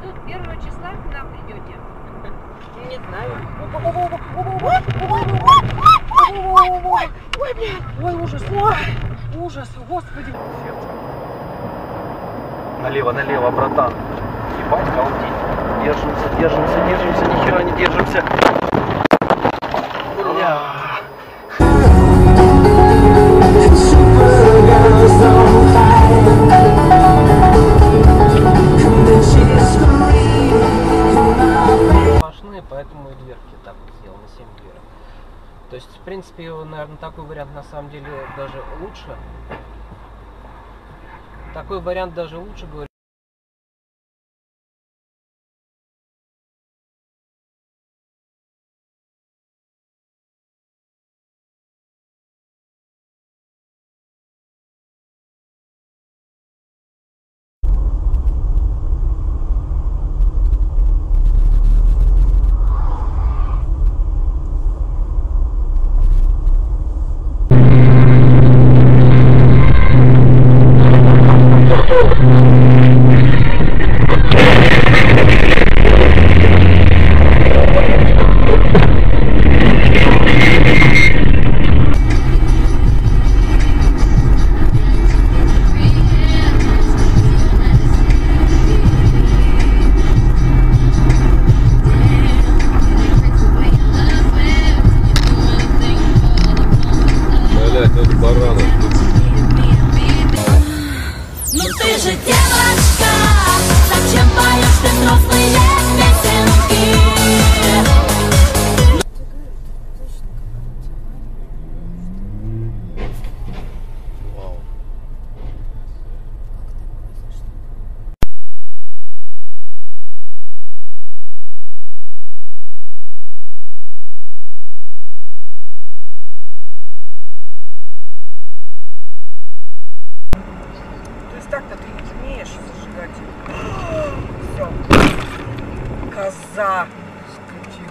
тут 1 числа к нам придете? Не знаю. Ой, блин! Ой, ужас! Ужас! Господи! Налево, налево, братан. Ебать, гаудить. Держимся, ни хера не держимся. Сплошные, поэтому и дверки так вот сделал, на 7 дверок. То есть, в принципе, наверное, такой вариант на самом деле даже лучше. Такой вариант даже лучше, говорю. Ну ты же девочка, зачем поешь ты взрослые песенки? То есть так-то ты не умеешь зажигать. Все. Коза. Скотина.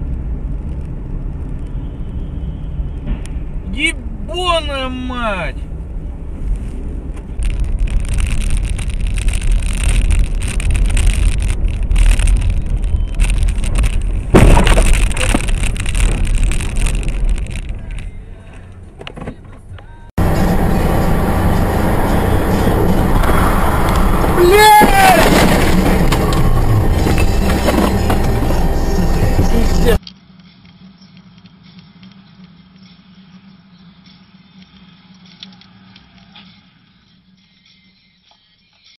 Ебаная мать!